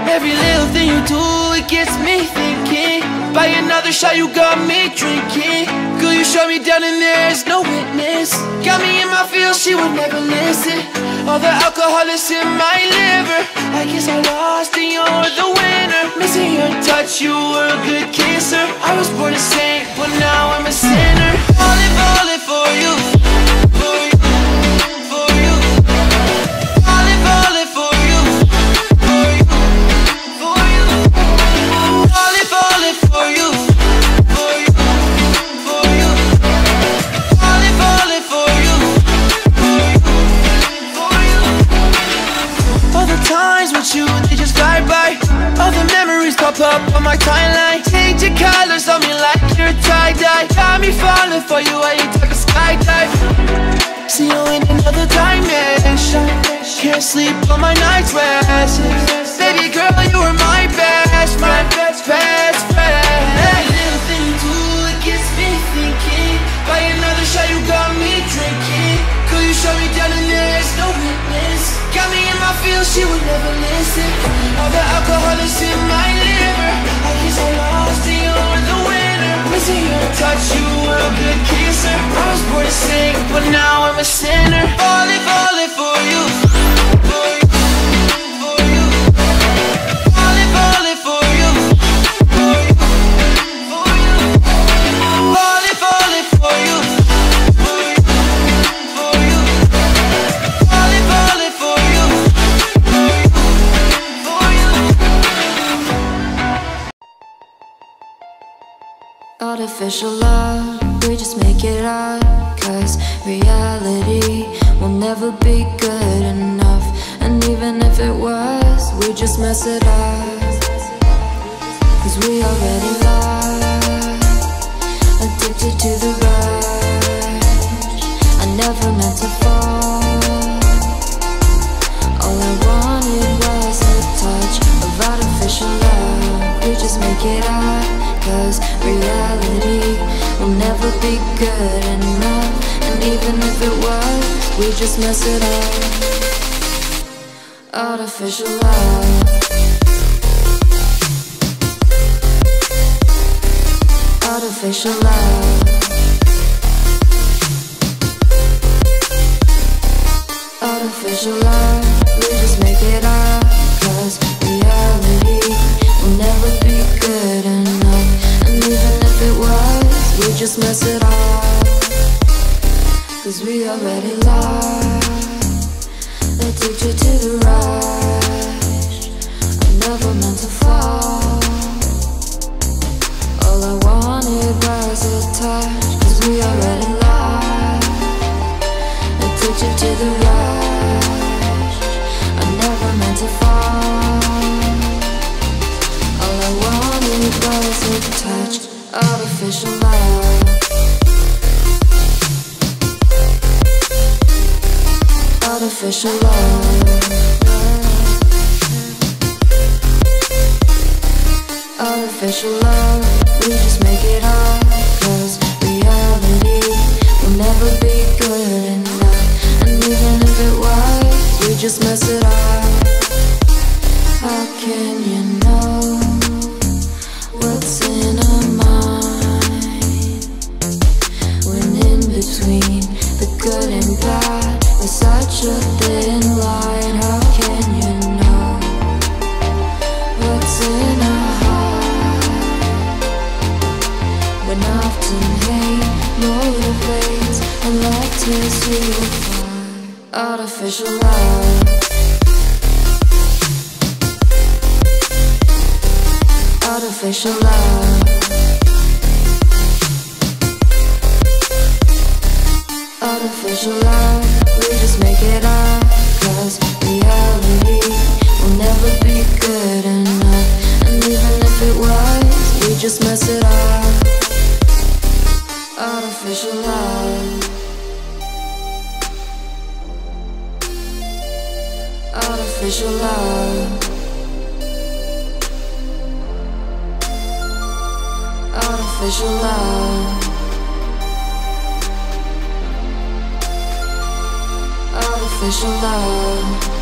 Every little thing you do, it gets me thinking. By another shot, you got me drinking. Girl, you shut me down and there's no witness. Got me in my feels, she would never listen. All the alcohol is in my liver. I guess I lost and you're the winner. Missing your touch, you were a good kisser. I was born a saint, but now I'm a sinner. Falling for you, for you, for you. Falling for you, for you, for you. Falling for you, for you, for you. Falling for you, for you, for you. All the times with you, they just fly by. All the memories pop up on my timeline. Change your colors on me like you're tie-dye. Got me falling for you while you take a skydive. See you in another dimension. Can't sleep on my night's rest. Baby girl, you were my best friend, best friend. Every little thing you do, it gets me thinking. By another shot, you got me drinking. Girl, you shut me down and there's no witness. Got me in my feels, she would never listen. All the alcohol is in my liver. I guess I lost and you're the winner. Missing your touch, you were a good kisser. I was born to sing, but now I'm a sinner. Falling for you, for you, for you. Falling for you, for you, for you. Falling for you, for you, for you. Falling for you, for you, for you. Artificial love, we just make it up. 'Cause reality will never be good enough. And even if it was, we just mess it up. 'Cause we already lost, addicted to the rush. I never meant to fall. All I wanted was a touch of artificial love. We just make it up. 'Cause reality will never be good enough. And even if it was, we just mess it up. Artificial love. Artificial love. Artificial love. We just make it up. 'Cause reality will never be good enough. And even if it was, we just mess it up. 'Cause we already lost, addicted to the rush. I never meant to fall. All I wanted was a touch. 'Cause we already lost, addicted to the rush. I never meant to fall. All I wanted was a touch. Artificial love. Artificial love. Artificial love. We just make it up. 'Cause reality will never be good enough. And even if it was, we just mess it up. How can you know what's in our mind? When in between the good and bad, there's such a thin line. How can you know what's in our heart? When often hate motivates and love tears you apart. Artificial love. Artificial love. Artificial love. We just make it up. 'Cause reality will never be good enough. And even if it was, we just mess it up. Artificial love. Artificial love. Artificial love. Artificial love.